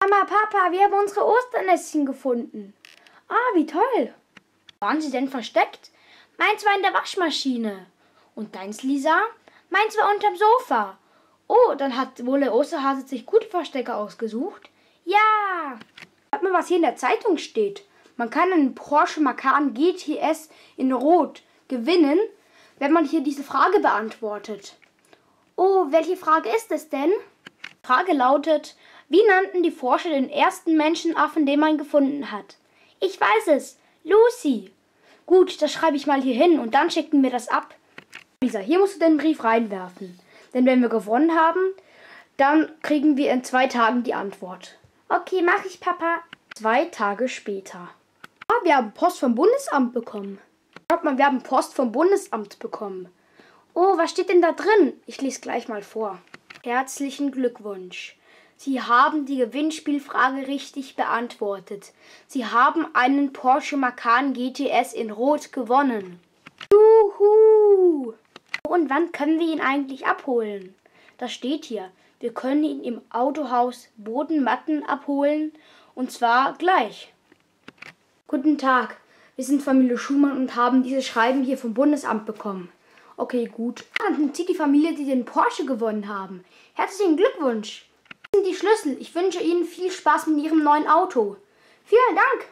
Mama, Papa, wir haben unsere Osternestchen gefunden. Ah, wie toll. Waren sie denn versteckt? Meins war in der Waschmaschine. Und deins, Lisa? Meins war unterm Sofa. Oh, dann hat wohl der Osterhase sich gute Verstecke ausgesucht. Ja. Schaut mal, was hier in der Zeitung steht. Man kann einen Porsche Macan GTS in Rot gewinnen, wenn man hier diese Frage beantwortet. Oh, welche Frage ist es denn? Die Frage lautet, wie nannten die Forscher den ersten Menschenaffen, den man gefunden hat? Ich weiß es. Lucy. Gut, das schreibe ich mal hier hin und dann schicken wir das ab. Lisa, hier musst du den Brief reinwerfen. Denn wenn wir gewonnen haben, dann kriegen wir in 2 Tagen die Antwort. Okay, mache ich, Papa. 2 Tage später. Ah, wir haben Post vom Bundesamt bekommen. Schaut mal, wir haben Post vom Bundesamt bekommen. Oh, was steht denn da drin? Ich lese gleich mal vor. Herzlichen Glückwunsch. Sie haben die Gewinnspielfrage richtig beantwortet. Sie haben einen Porsche Macan GTS in Rot gewonnen. Juhu! Und wann können wir ihn eigentlich abholen? Das steht hier. Wir können ihn im Autohaus Bodenmatten abholen. Und zwar gleich. Guten Tag. Wir sind Familie Schumann und haben dieses Schreiben hier vom Bundesamt bekommen. Okay, gut. Dann sind Sie die Familie, die den Porsche gewonnen haben. Herzlichen Glückwunsch. Das sind die Schlüssel. Ich wünsche Ihnen viel Spaß mit Ihrem neuen Auto. Vielen Dank.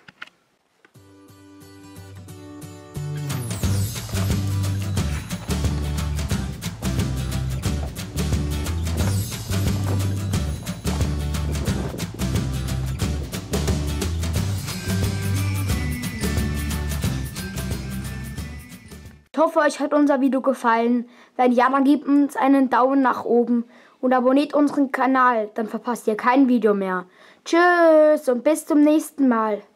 Ich hoffe, euch hat unser Video gefallen. Wenn ja, dann gebt uns einen Daumen nach oben und abonniert unseren Kanal, dann verpasst ihr kein Video mehr. Tschüss und bis zum nächsten Mal.